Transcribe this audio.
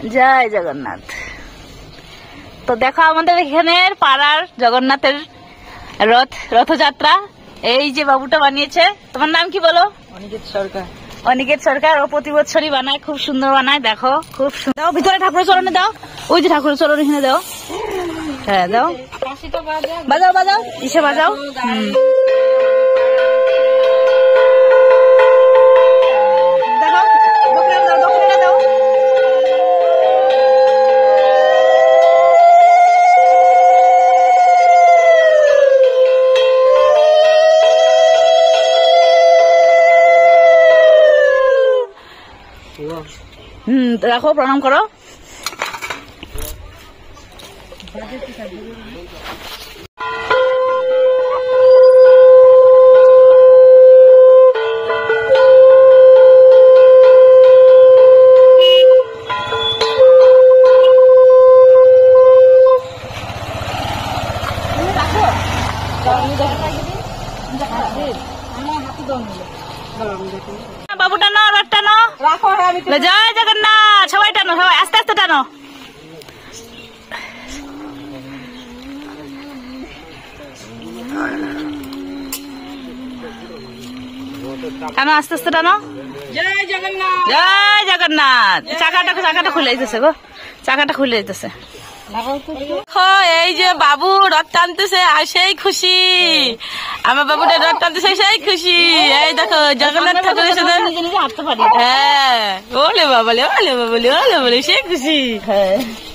জয় জগন্নাথ। তো দেখো আমাদের এখানের পাড়ার জগন্নাথের রথযাত্রা। এই যে বাবুটা বানিয়েছে, তোমার নাম কি বলো? অনিকেত সরকার। অনিকেত সরকার। ও প্রতি বছরই বানায়, খুব সুন্দর বানায়। দেখো খুব সুন্দর। দাও ভিতরে ঠাকুরের চরণে দাও, ওই যে ঠাকুরের চরণে এখানে দাও। হ্যাঁ দাও, বাজাও বাজাও, ইসে বাজাও। দেখো দক্ষিণা দাও, দক্ষিণা দাও। রাখো, প্রণাম করো। বাবু টানো, রথ টানো। জয় জগন্নাথ। সবাই টানো, সবাই আস্তে আস্তে টানো। টানো, আস্তে আস্তে টানো। জয় জগন্নাথ। জয় জগন্নাথ। চাকাটা খুলে যেতেছে গো, চাকাটা খুলে যেতেছে। এই যে বাবু রথ টানতেছে আর সেই খুশি, আমার বাবুটা রথ টানতেছে সেই খুশি। এই দেখো জগন্নাথ ঠাকুরের সাথে নিজে নিজে হাঁটতে পারি। হ্যাঁ, ওলে বাবলে ওলে বাবলে ওলে বলে সেই খুশি। হ্যাঁ।